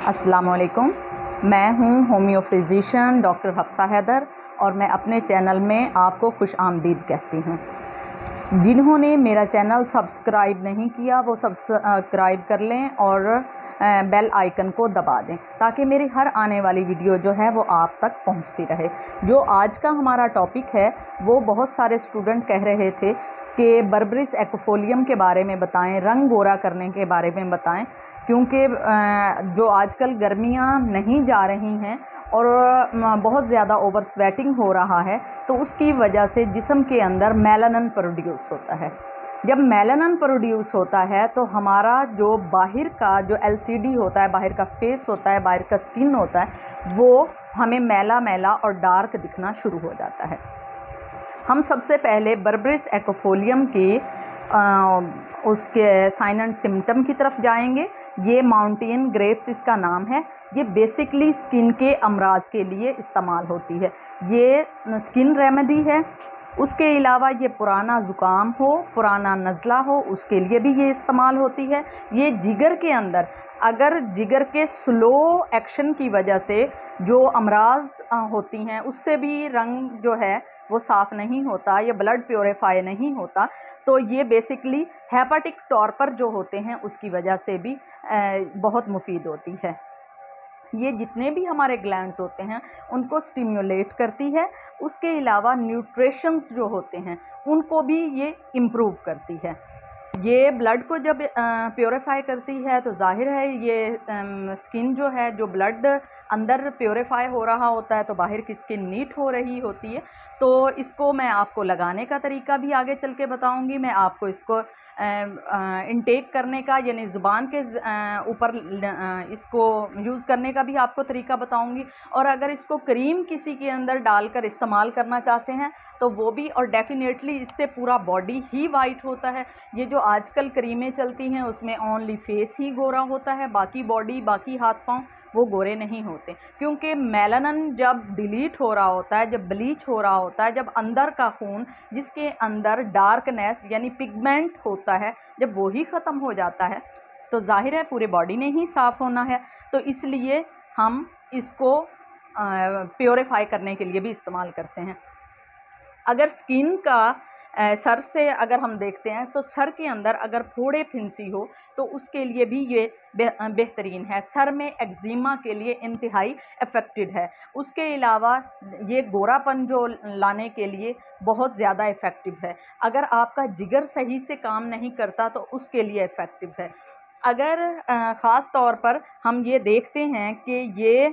अस्सलाम वालेकुम। मैं हूँ homeo physician doctor Hafsa Haider और मैं अपने चैनल में आपको खुश आमदीद कहती हूँ। जिन्होंने मेरा चैनल सब्सक्राइब नहीं किया वो सब्सक्राइब कर लें और बेल आइकन को दबा दें ताकि मेरी हर आने वाली वीडियो जो है वो आप तक पहुंचती रहे। जो आज का हमारा टॉपिक है वो बहुत सारे स्टूडेंट कह रहे थे कि बर्बरिस एक्फोलियम के बारे में बताएं, रंग गोरा करने के बारे में बताएं, क्योंकि जो आजकल गर्मियां नहीं जा रही हैं और बहुत ज़्यादा ओवर स्वेटिंग हो रहा है तो उसकी वजह से जिस्म के अंदर मेलानिन प्रोड्यूस होता है। जब मेलानिन प्रोड्यूस होता है तो हमारा जो बाहर का जो एलसीडी होता है, बाहर का फेस होता है, बाहर का स्किन होता है, वो हमें मैला मैला और डार्क दिखना शुरू हो जाता है। हम सबसे पहले बर्बरिस एक्फोलियम के उसके साइन एंड सिम्टम की तरफ जाएंगे। ये माउंटेन ग्रेप्स इसका नाम है। ये बेसिकली स्किन के अमराज के लिए इस्तेमाल होती है। ये स्किन रेमेडी है। उसके अलावा ये पुराना ज़ुकाम हो, पुराना नज़ला हो, उसके लिए भी ये इस्तेमाल होती है। ये जिगर के अंदर अगर जिगर के स्लो एक्शन की वजह से जो अमराज होती हैं उससे भी रंग जो है वो साफ़ नहीं होता, ये ब्लड प्योरीफाई नहीं होता, तो ये बेसिकली हेपेटिक टॉर्पर जो होते हैं उसकी वजह से भी बहुत मुफीद होती है। ये जितने भी हमारे ग्लैंड्स होते हैं उनको स्टिम्युलेट करती है। उसके अलावा न्यूट्रिशंस जो होते हैं उनको भी ये इम्प्रूव करती है। ये ब्लड को जब प्योरीफाई करती है तो जाहिर है ये स्किन जो है, जो ब्लड अंदर प्योरीफाई हो रहा होता है तो बाहर की स्किन नीट हो रही होती है। तो इसको मैं आपको लगाने का तरीका भी आगे चल के बताऊँगी। मैं आपको इसको इनटेक करने का यानी ज़ुबान के ऊपर इसको यूज़ करने का भी आपको तरीका बताऊंगी। और अगर इसको क्रीम किसी के अंदर डालकर इस्तेमाल करना चाहते हैं तो वो भी, और डेफिनेटली इससे पूरा बॉडी ही वाइट होता है। ये जो आजकल क्रीमें चलती हैं उसमें ओनली फेस ही गोरा होता है, बाकी बॉडी, बाकी हाथ पाँव वो गोरे नहीं होते, क्योंकि मेलानिन जब डिलीट हो रहा होता है, जब ब्लीच हो रहा होता है, जब अंदर का खून जिसके अंदर डार्कनेस यानी पिगमेंट होता है जब वो ही ख़त्म हो जाता है तो जाहिर है पूरी बॉडी ने ही साफ़ होना है। तो इसलिए हम इसको प्योरीफाई करने के लिए भी इस्तेमाल करते हैं। अगर स्किन का सर से अगर हम देखते हैं तो सर के अंदर अगर फोड़े फिंसी हो तो उसके लिए भी ये बेहतरीन है। सर में एक्जिमा के लिए इंतहाई इफ़ेक्टिव है। उसके अलावा ये गोरापन जो लाने के लिए बहुत ज़्यादा इफ़ेक्टिव है। अगर आपका जिगर सही से काम नहीं करता तो उसके लिए इफ़ेक्टिव है। अगर ख़ास तौर पर हम ये देखते हैं कि ये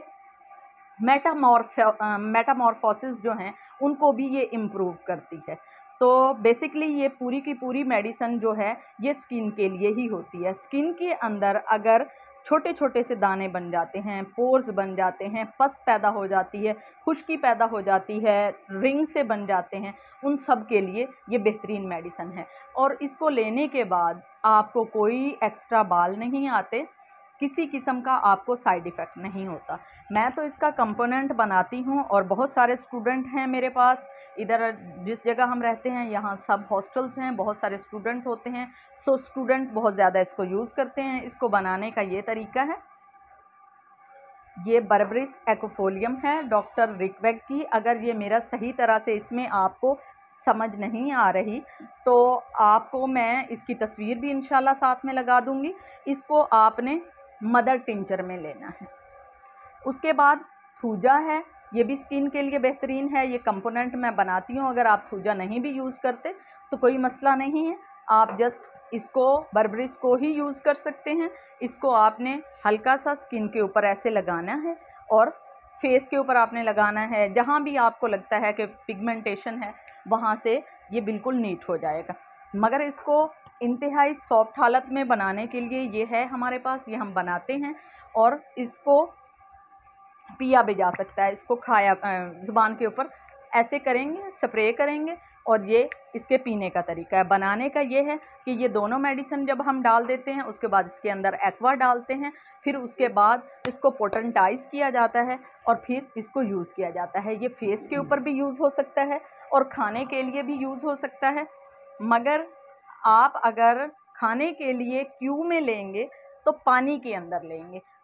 मेटामॉर्फोसिस जो हैं उनको भी ये इम्प्रूव करती है। तो बेसिकली ये पूरी की पूरी मेडिसिन जो है ये स्किन के लिए ही होती है। स्किन के अंदर अगर छोटे छोटे से दाने बन जाते हैं, पोर्स बन जाते हैं, पस पैदा हो जाती है, खुश्की पैदा हो जाती है, रिंग से बन जाते हैं, उन सब के लिए ये बेहतरीन मेडिसिन है। और इसको लेने के बाद आपको कोई एक्स्ट्रा बाल नहीं आते, किसी किस्म का आपको साइड इफ़ेक्ट नहीं होता। मैं तो इसका कंपोनेंट बनाती हूँ और बहुत सारे स्टूडेंट हैं मेरे पास। इधर जिस जगह हम रहते हैं यहाँ सब हॉस्टल्स हैं, बहुत सारे स्टूडेंट होते हैं, सो स्टूडेंट बहुत ज़्यादा इसको यूज़ करते हैं। इसको बनाने का ये तरीका है। ये बर्बरिस एक्फोलियम है डॉक्टर रिकवेग की। अगर ये मेरा सही तरह से इसमें आपको समझ नहीं आ रही तो आपको मैं इसकी तस्वीर भी इंशाल्लाह साथ में लगा दूंगी। इसको आपने मदर टिंचर में लेना है। उसके बाद थूजा है, ये भी स्किन के लिए बेहतरीन है। ये कंपोनेंट मैं बनाती हूँ। अगर आप थूजा नहीं भी यूज़ करते तो कोई मसला नहीं है, आप जस्ट इसको बर्बरिस को ही यूज़ कर सकते हैं। इसको आपने हल्का सा स्किन के ऊपर ऐसे लगाना है और फेस के ऊपर आपने लगाना है। जहाँ भी आपको लगता है कि पिगमेंटेशन है वहाँ से ये बिल्कुल नीट हो जाएगा। मगर इसको इंतहाई सॉफ्ट हालत में बनाने के लिए ये है हमारे पास, ये हम बनाते हैं और इसको पिया भी जा सकता है। इसको खाया ज़ुबान के ऊपर ऐसे करेंगे, स्प्रे करेंगे और ये इसके पीने का तरीका है। बनाने का ये है कि ये दोनों मेडिसिन जब हम डाल देते हैं उसके बाद इसके अंदर एक्वा डालते हैं, फिर उसके बाद इसको पोटेंटाइज किया जाता है और फिर इसको यूज़ किया जाता है। ये फेस के ऊपर भी यूज़ हो सकता है और खाने के लिए भी यूज़ हो सकता है। मगर आप अगर खाने के लिए क्यू में लेंगे तो पानी के अंदर लेंगे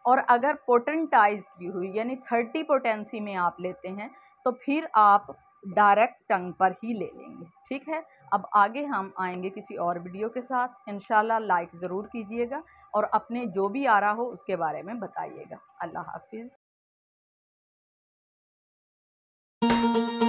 और अगर पोटेंटाइज की हुई यानी 30 पोटेंसी में आप लेते हैं तो फिर आप डायरेक्ट टंग पर ही ले लेंगे। ठीक है, अब आगे हम आएंगे किसी और वीडियो के साथ। इंशाल्लाह लाइक ज़रूर कीजिएगा और अपने जो भी आ रहा हो उसके बारे में बताइएगा। अल्लाह हाफिज़।